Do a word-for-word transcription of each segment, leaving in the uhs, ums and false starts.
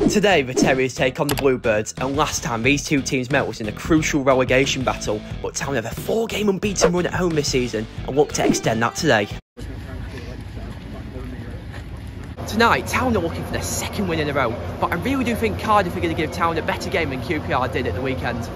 Today, the Terriers take on the Bluebirds, and last time these two teams met was in a crucial relegation battle, but Town have a four-game unbeaten run at home this season and look to extend that today. Tonight, Town are looking for their second win in a row, but I really do think Cardiff are going to give Town a better game than Q P R did at the weekend.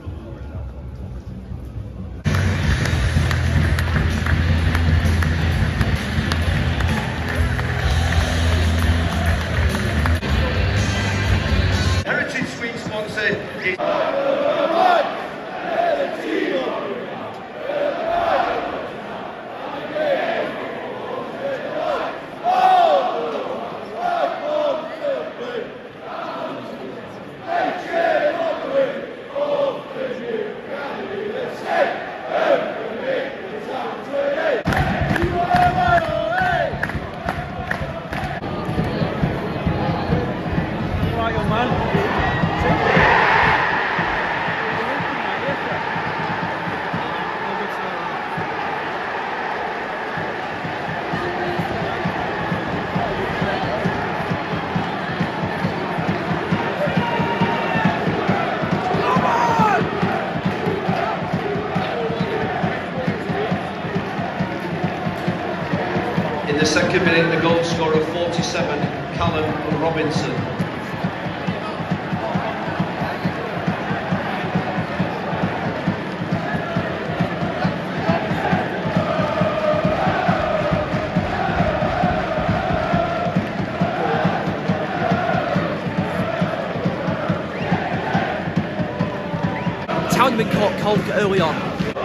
In the second minute, the goal scorer, forty-seven, Callum Robinson. Town have been caught cold early on.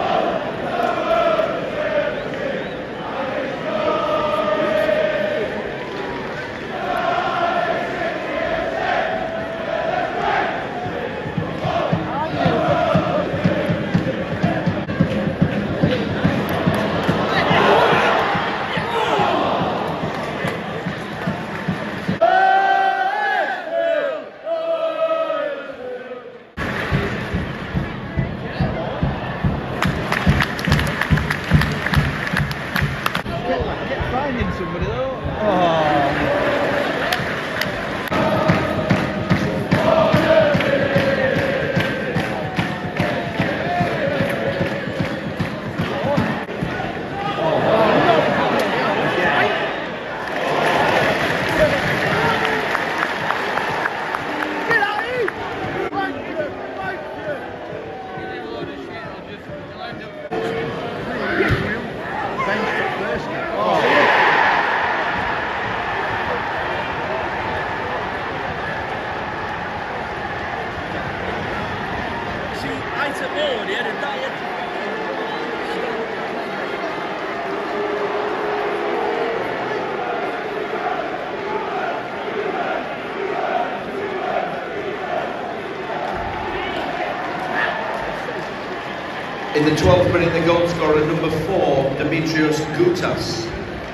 In the twelfth minute, the goal scorer, number four, Dimitrios Goutas.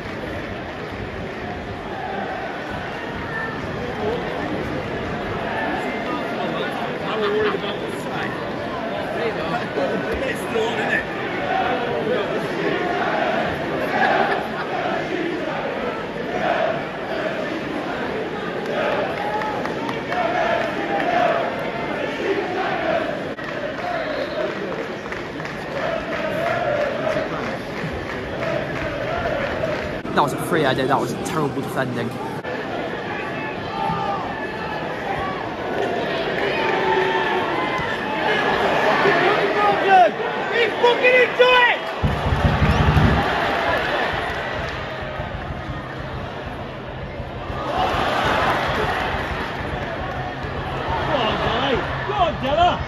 I'm worried about the side. It's drawn, isn't it? That was a free header, that was terrible defending. He's fucking into it! Go on, Della! Go on, Della!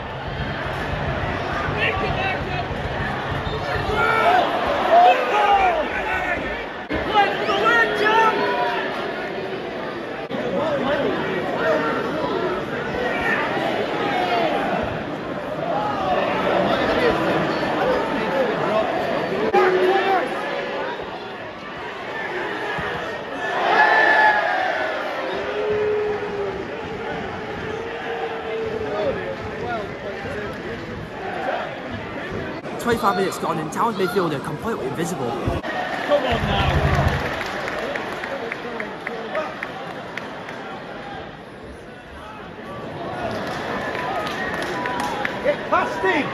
twenty-five minutes gone and Town's midfield are completely invisible. Come on now! Past him!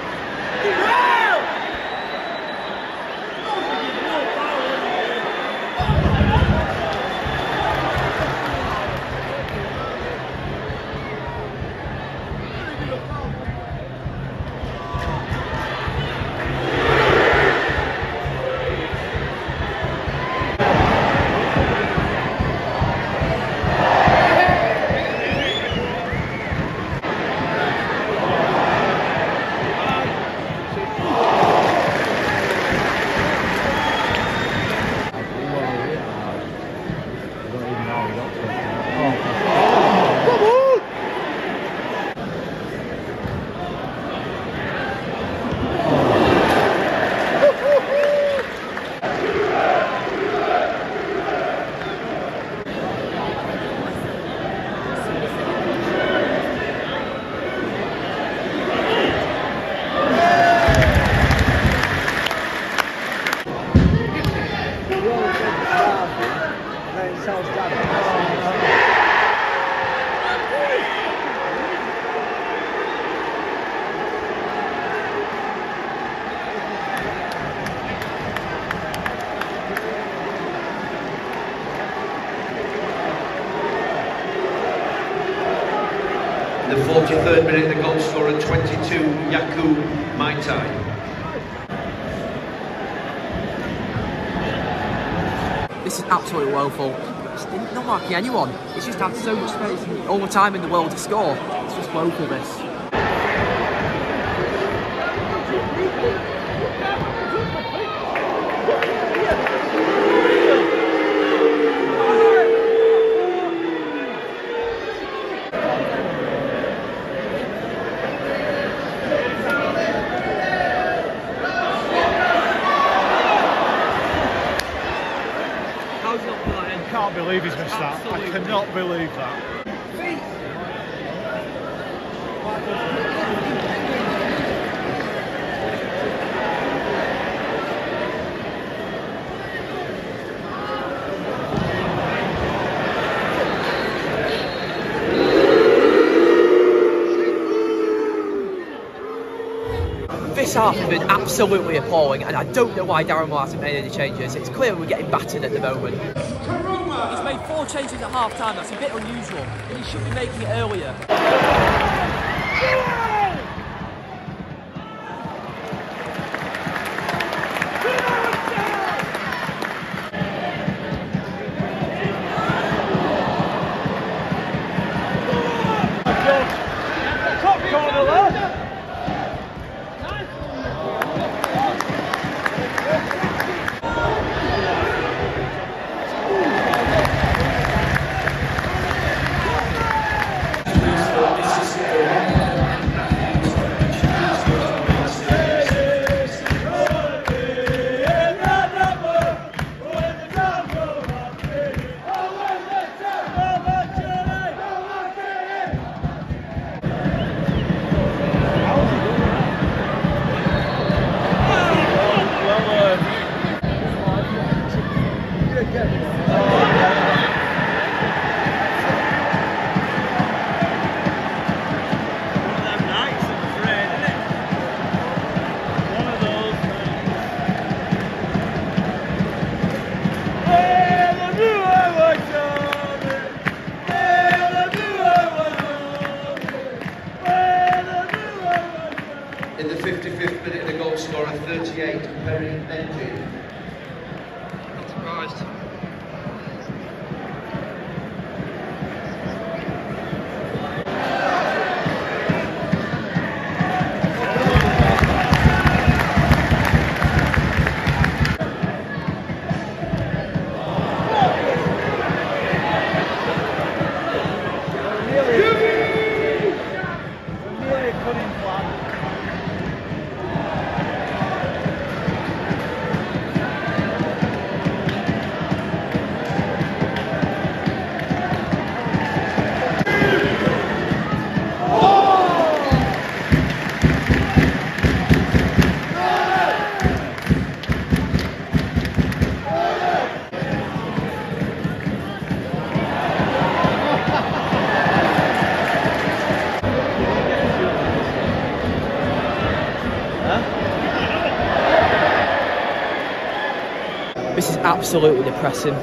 In the forty-third minute, the goal scorer twenty-two, Yakou Méïté. This is absolutely woeful. It's not marking anyone. It's just had so much space and all the time in the world to score. It's just woeful, this. I can't believe he's missed that. I cannot believe that. This half has been absolutely appalling, and I don't know why Darren Moores hasn't made any changes. It's clear we're getting battered at the moment. He's made four changes at half time. That's a bit unusual, and he should be making it earlier. Top corner there! In the fifty-fifth minute, the goal scorer thirty-eight, Perry Benji. Not surprised. absolutely depressing.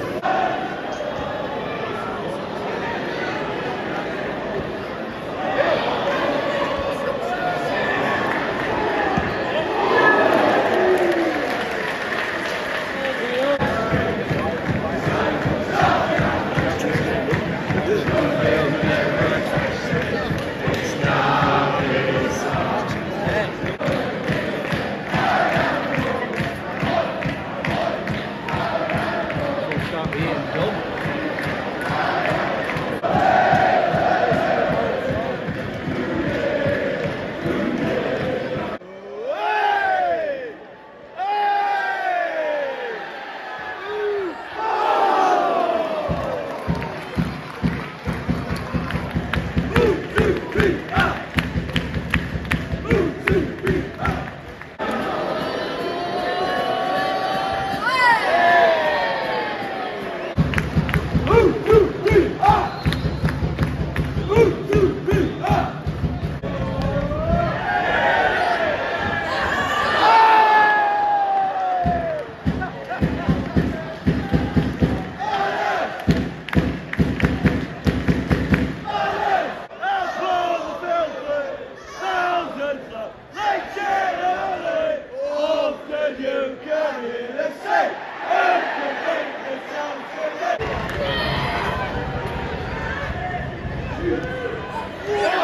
Yeah.